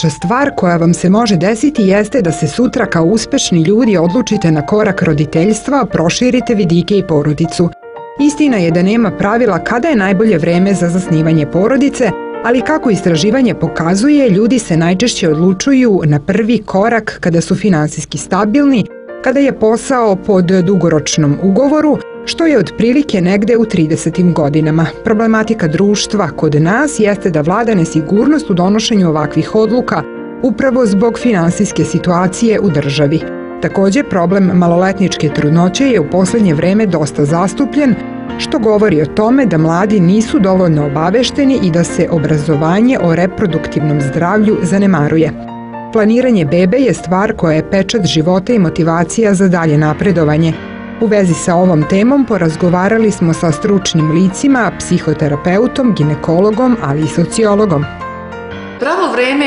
najlepša stvar koja vam se može desiti jeste da se sutra kao uspešni ljudi odlučite na korak roditeljstva, proširite vidike i porodicu. Istina je da nema pravila kada je najbolje vreme za zasnivanje porodice, ali kako istraživanje pokazuje, ljudi se najčešće odlučuju na prvi korak kada su finansijski stabilni, kada je posao pod dugoročnom ugovoru, što je otprilike negde u 30. godinama. Problematika društva kod nas jeste da vlada nesigurnost u donošenju ovakvih odluka upravo zbog finansijske situacije u državi. Takođe, problem maloletničke trudnoće je u poslednje vreme dosta zastupljen, što govori o tome da mladi nisu dovoljno obavešteni i da se obrazovanje o reproduktivnom zdravlju zanemaruje. Planiranje bebe je stvar koja je pečat života i motivacija za dalje napredovanje. U vezi sa ovom temom porazgovarali smo sa stručnim licima, psihoterapeutom, ginekologom, ali i sociologom. Pravo vreme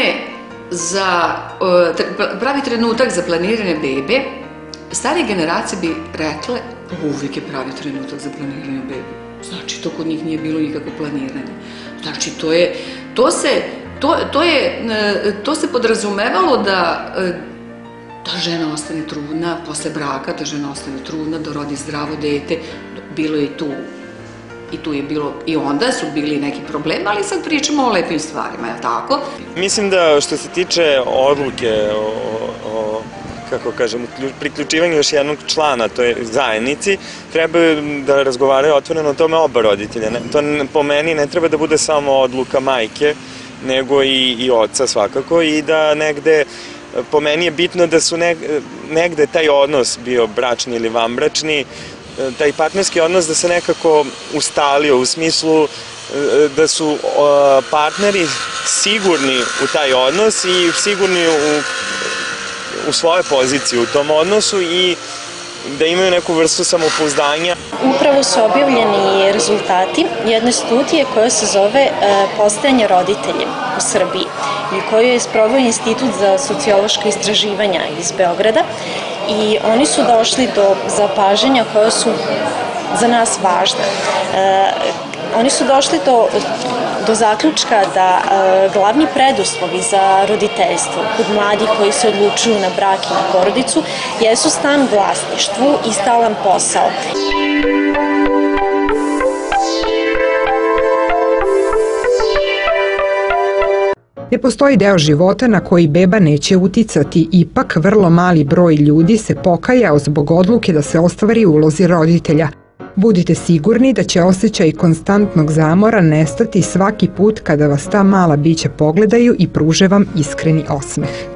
pravi trenutak za planiranje bebe, starije generacije bi rekle uvijek je pravi trenutak za planiranje bebe. Znači, to kod njih nije bilo nikakvo planiranje. Znači, to se podrazumevalo da žena ostane trudna, posle braka da žena ostane trudna, da rodi zdravo dete. Bilo je tu je bilo, i onda su bili neki problemi, ali sad pričamo o lepim stvarima, je li tako? Mislim da što se tiče odluke o kako kažem, priključivanju još jednog člana toj zajednici, treba da razgovaraju otvoreno o tome oba roditelja. To po meni ne treba da bude samo odluka majke, nego i oca svakako, i da negde, po meni je bitno da su negde taj odnos, bio bračni ili vanbračni, taj partnerski odnos da se nekako ustalio u smislu da su partneri sigurni u taj odnos i sigurni u svoje pozicije u tom odnosu i da imaju neku vrstu samopouzdanja. Upravo su objavljeni rezultati jedne studije koja se zove Postajanje roditeljem u Srbiji i koju je sproveo Institut za sociološka istraživanja iz Beograda i oni su došli do zapažanja koja su za nas važna. Oni su došli do zaključka da glavni preduslovi za roditeljstvo kod mladih koji se odlučuju na brak i na porodicu jesu stan u vlasništvu i stalan posao. Ne postoji deo života na koji beba neće uticati, ipak vrlo mali broj ljudi se pokajao zbog odluke da se ostvari u ulozi roditelja. Budite sigurni da će osjećaj konstantnog zamora nestati svaki put kada vas ta mala bića pogledaju i pruže vam iskreni osmeh.